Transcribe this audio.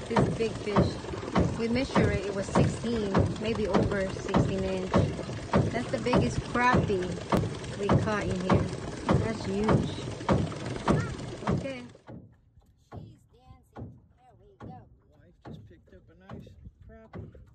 This big fish. We measured it, it was 16, maybe over 16 inch. That's the biggest crappie we caught in here. That's huge. Okay. She's dancing. There we go. My wife just picked up a nice crappie.